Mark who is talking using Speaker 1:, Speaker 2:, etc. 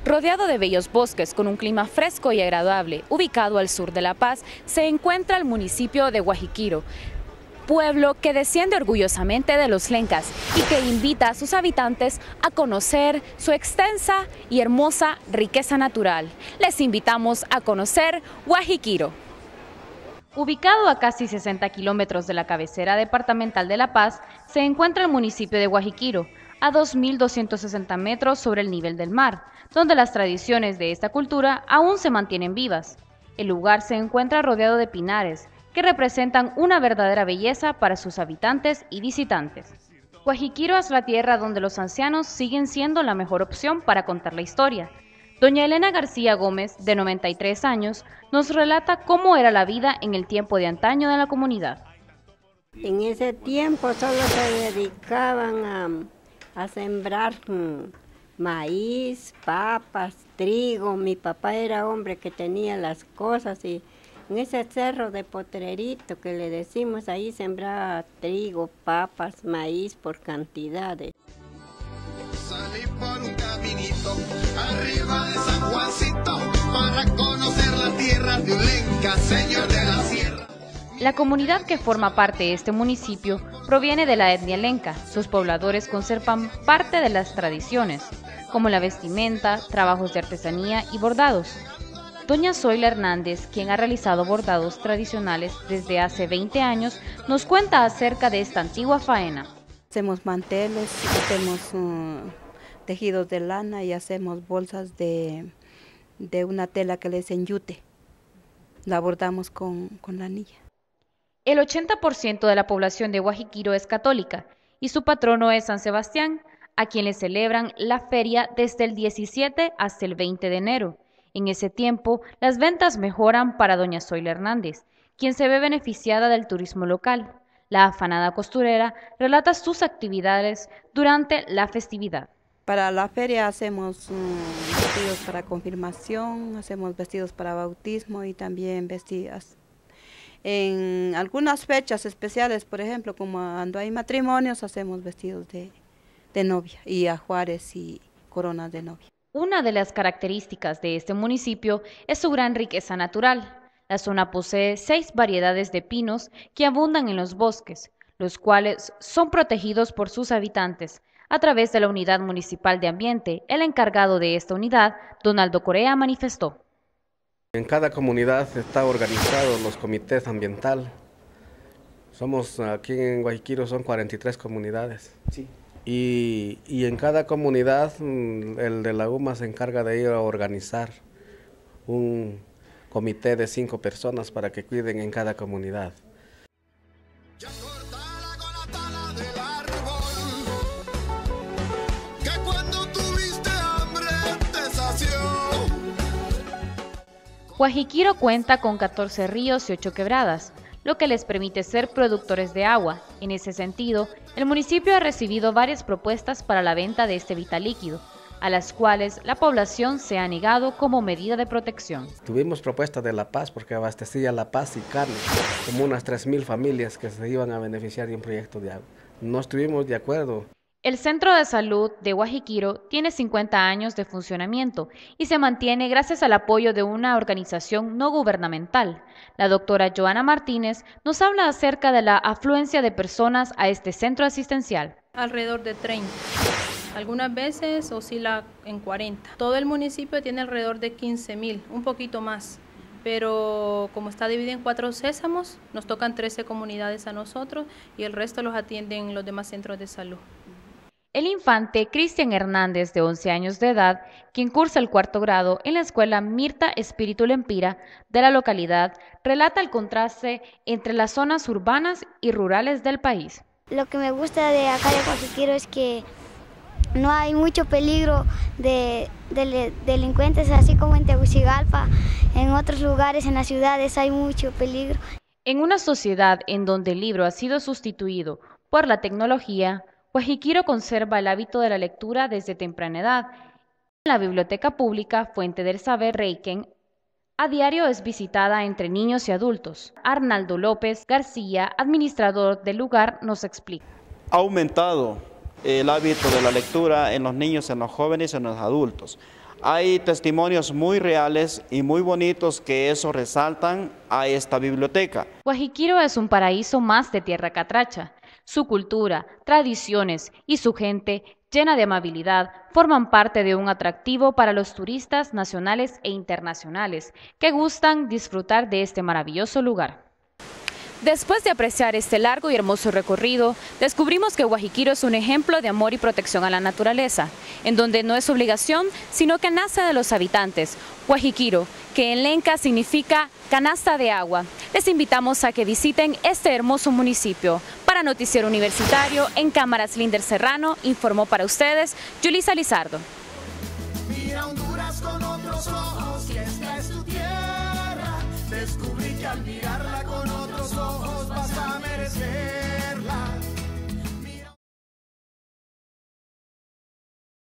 Speaker 1: Rodeado de bellos bosques con un clima fresco y agradable, ubicado al sur de La Paz, se encuentra el municipio de Guajiquiro, pueblo que desciende orgullosamente de los lencas y que invita a sus habitantes a conocer su extensa y hermosa riqueza natural. Les invitamos a conocer Guajiquiro. Ubicado a casi 60 kilómetros de la cabecera departamental de La Paz, se encuentra el municipio de Guajiquiro, a 2.260 metros sobre el nivel del mar, donde las tradiciones de esta cultura aún se mantienen vivas. El lugar se encuentra rodeado de pinares, que representan una verdadera belleza para sus habitantes y visitantes. Guajiquiro es la tierra donde los ancianos siguen siendo la mejor opción para contar la historia. Doña Elena García Gómez, de 93 años, nos relata cómo era la vida en el tiempo de antaño de la comunidad.
Speaker 2: En ese tiempo solo se dedicaban a sembrar maíz, papas, trigo. Mi papá era hombre que tenía las cosas y en ese cerro de Potrerito que le decimos, ahí sembraba trigo, papas, maíz por cantidades.
Speaker 3: Salí por un caminito arriba de San Juancito para conocer la tierra de Ulenca, señor de la sierra.
Speaker 1: La comunidad que forma parte de este municipio proviene de la etnia lenca. Sus pobladores conservan parte de las tradiciones, como la vestimenta, trabajos de artesanía y bordados. Doña Zoila Hernández, quien ha realizado bordados tradicionales desde hace 20 años, nos cuenta acerca de esta antigua faena.
Speaker 4: Hacemos manteles, hacemos tejidos de lana y hacemos bolsas de una tela que le dicen yute. La bordamos con la anilla.
Speaker 1: El 80% de la población de Guajiquiro es católica y su patrono es San Sebastián, a quien le celebran la feria desde el 17 hasta el 20 de enero. En ese tiempo, las ventas mejoran para doña Zoila Hernández, quien se ve beneficiada del turismo local. La afanada costurera relata sus actividades durante la festividad.
Speaker 4: Para la feria hacemos vestidos para confirmación, hacemos vestidos para bautismo y también vestidas. En algunas fechas especiales, por ejemplo, como cuando hay matrimonios, hacemos vestidos de novia y ajuares y coronas de novia.
Speaker 1: Una de las características de este municipio es su gran riqueza natural. La zona posee 6 variedades de pinos que abundan en los bosques, los cuales son protegidos por sus habitantes. A través de la Unidad Municipal de Ambiente, el encargado de esta unidad, Donaldo Correa, manifestó.
Speaker 5: En cada comunidad está organizado los comités ambientales. Somos aquí en Guajiquiro son 43 comunidades. Sí. Y en cada comunidad el de la UMA se encarga de ir a organizar un comité de 5 personas para que cuiden en cada comunidad.
Speaker 1: Guajiquiro cuenta con 14 ríos y 8 quebradas, lo que les permite ser productores de agua. En ese sentido, el municipio ha recibido varias propuestas para la venta de este vital líquido, a las cuales la población se ha negado como medida de protección.
Speaker 5: Tuvimos propuestas de La Paz porque abastecía La Paz y Carne, como unas 3.000 familias que se iban a beneficiar de un proyecto de agua. No estuvimos de acuerdo.
Speaker 1: El Centro de Salud de Guajiquiro tiene 50 años de funcionamiento y se mantiene gracias al apoyo de una organización no gubernamental. La doctora Joana Martínez nos habla acerca de la afluencia de personas a este centro asistencial.
Speaker 6: Alrededor de 30. Algunas veces oscila en 40. Todo el municipio tiene alrededor de 15.000, un poquito más. Pero como está dividido en 4 sésamos, nos tocan 13 comunidades a nosotros y el resto los atienden los demás centros de salud.
Speaker 1: El infante Cristian Hernández, de 11 años de edad, quien cursa el 4º grado en la escuela Mirta Espíritu Lempira de la localidad, relata el contraste entre las zonas urbanas y rurales del país.
Speaker 7: Lo que me gusta de acá de Guajiquiro es que no hay mucho peligro de delincuentes, así como en Tegucigalpa. En otros lugares, en las ciudades, hay mucho peligro.
Speaker 1: En una sociedad en donde el libro ha sido sustituido por la tecnología, Guajiquiro conserva el hábito de la lectura desde temprana edad. La biblioteca pública Fuente del Saber Reiken a diario es visitada entre niños y adultos. Arnaldo López García, administrador del lugar, nos explica.
Speaker 8: Ha aumentado el hábito de la lectura en los niños, en los jóvenes y en los adultos. Hay testimonios muy reales y muy bonitos que eso resaltan a esta biblioteca.
Speaker 1: Guajiquiro es un paraíso más de tierra catracha. Su cultura, tradiciones y su gente, llena de amabilidad, forman parte de un atractivo para los turistas nacionales e internacionales que gustan disfrutar de este maravilloso lugar. Después de apreciar este largo y hermoso recorrido, descubrimos que Guajiquiro es un ejemplo de amor y protección a la naturaleza, en donde no es obligación, sino que nace de los habitantes. Guajiquiro, que en lenca significa canasta de agua. Les invitamos a que visiten este hermoso municipio. Para Noticiero Universitario, en cámaras Linder Serrano, informó para ustedes Yulisa Lizardo.
Speaker 3: Mira Honduras con otros ojos, que esta es tu tierra. Descubrí que al mirarla con otros ojos vas a merecer